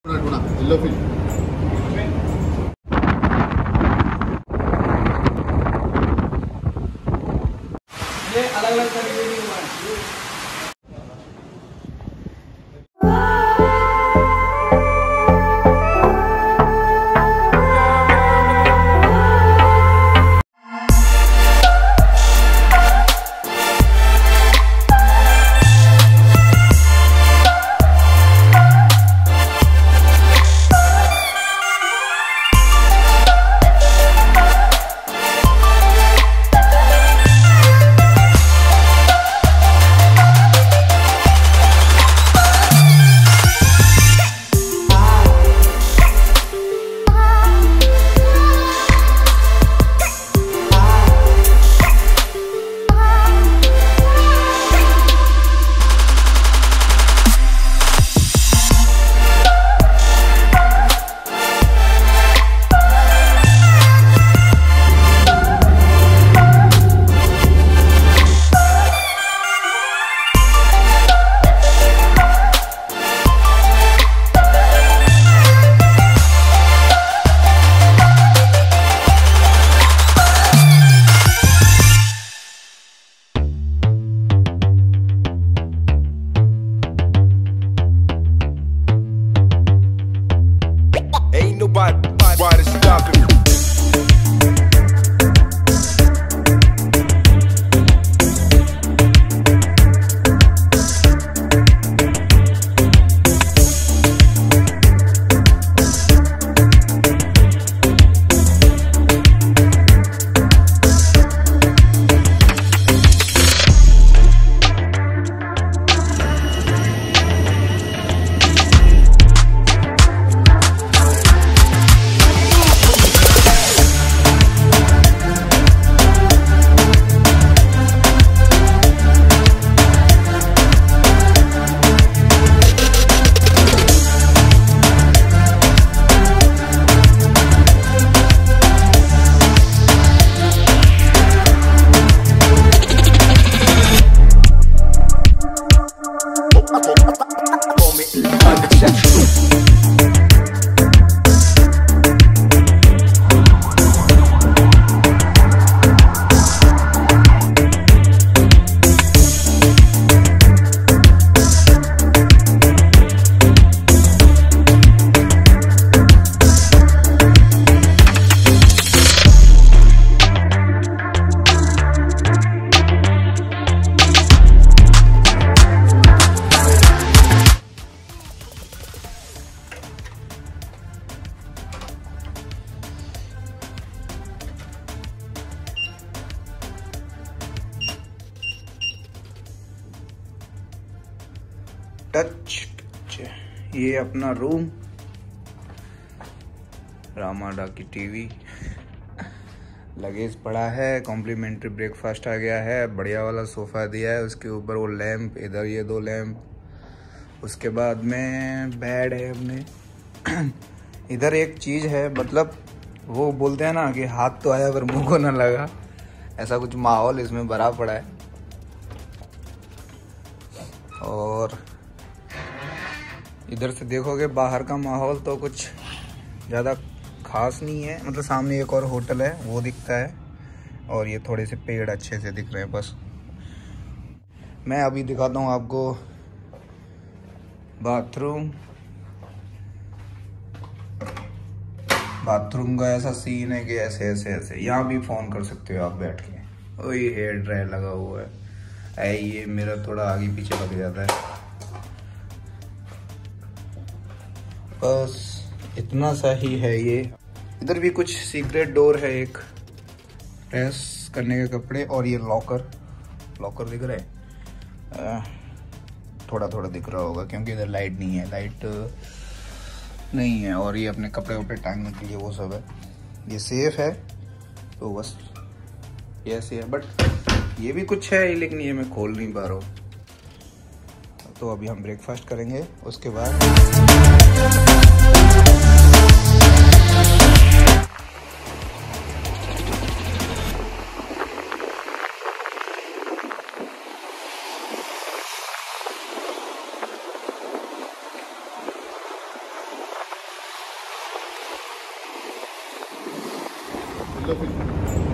Yellow fish ये अलग अलग तरीके की हुआ है। Nobody stopping me. टच। ये अपना रूम, रामाडा की टीवी, लगेज पड़ा है, कॉम्प्लीमेंट्री ब्रेकफास्ट आ गया है, बढ़िया वाला सोफा दिया है, उसके ऊपर वो लैंप, इधर ये 2 लैंप, उसके बाद में बेड है अपने। इधर एक चीज़ है, मतलब वो बोलते हैं ना कि हाथ तो आया पर मुंह को ना लगा, ऐसा कुछ माहौल इसमें भरा पड़ा है। और इधर से देखोगे बाहर का माहौल तो कुछ ज़्यादा खास नहीं है, मतलब सामने एक और होटल है वो दिखता है, और ये थोड़े से पेड़ अच्छे से दिख रहे हैं बस। मैं अभी दिखाता हूँ आपको बाथरूम। बाथरूम का ऐसा सीन है कि ऐसे ऐसे ऐसे यहाँ भी फ़ोन कर सकते हो आप बैठ के। वही हेयर ड्रायर लगा हुआ है, ये मेरा थोड़ा आगे पीछे लग जाता है। बस इतना सा ही है ये। इधर भी कुछ सीक्रेट डोर है, एक प्रेस करने के कपड़े, और ये लॉकर दिख रहा है, थोड़ा थोड़ा दिख रहा होगा क्योंकि इधर लाइट नहीं है, और ये अपने कपड़े वपड़े टांगने के लिए वो सब है। ये सेफ है तो बस ये ऐसे है, बट ये भी कुछ है लेकिन ये मैं खोल नहीं पा रहा हूँ। तो अभी हम ब्रेकफास्ट करेंगे, उसके बाद लो फिर